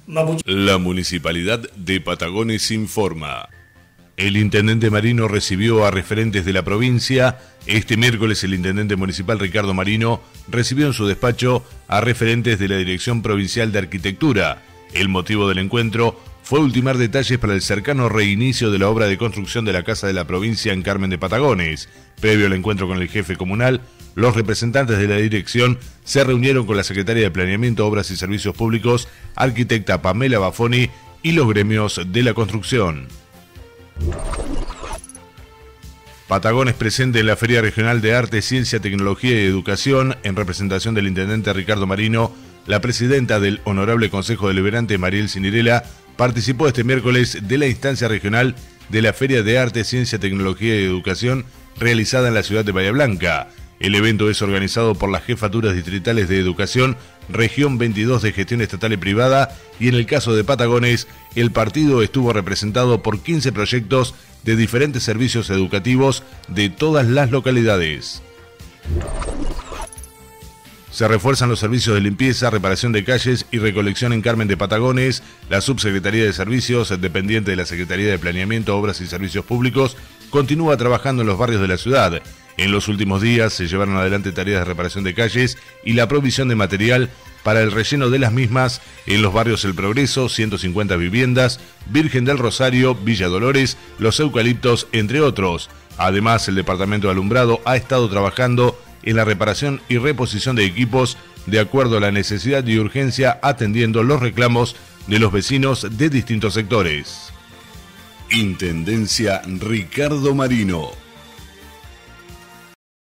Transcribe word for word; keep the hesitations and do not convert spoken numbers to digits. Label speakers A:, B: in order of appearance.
A: Mapuche.
B: La Municipalidad de Patagones informa. El Intendente Marino recibió a referentes de la provincia. Este miércoles el Intendente Municipal Ricardo Marino recibió en su despacho a referentes de la Dirección Provincial de Arquitectura. El motivo del encuentro fue ultimar detalles para el cercano reinicio de la obra de construcción de la Casa de la Provincia en Carmen de Patagones. Previo al encuentro con el jefe comunal, los representantes de la dirección se reunieron con la Secretaria de Planeamiento, Obras y Servicios Públicos, arquitecta Pamela Bafoni, y los gremios de la construcción. Patagones presente en la Feria Regional de Arte, Ciencia, Tecnología y Educación. En representación del Intendente Ricardo Marino, la presidenta del Honorable Consejo Deliberante, Mariel Cinirela, participó este miércoles de la instancia regional de la Feria de Arte, Ciencia, Tecnología y Educación realizada en la ciudad de Bahía Blanca. El evento es organizado por las Jefaturas Distritales de Educación, Región veintidós de Gestión Estatal y Privada, y en el caso de Patagones, el partido estuvo representado por quince proyectos de diferentes servicios educativos de todas las localidades. Se refuerzan los servicios de limpieza, reparación de calles y recolección en Carmen de Patagones. La Subsecretaría de Servicios, dependiente de la Secretaría de Planeamiento, Obras y Servicios Públicos, continúa trabajando en los barrios de la ciudad. En los últimos días se llevaron adelante tareas de reparación de calles y la provisión de material para el relleno de las mismas en los barrios El Progreso, ciento cincuenta viviendas, Virgen del Rosario, Villa Dolores, Los Eucaliptos, entre otros. Además, el Departamento de Alumbrado ha estado trabajando en la reparación y reposición de equipos de acuerdo a la necesidad y urgencia, atendiendo los reclamos de los vecinos de distintos sectores.
C: Intendencia Ricardo Marino.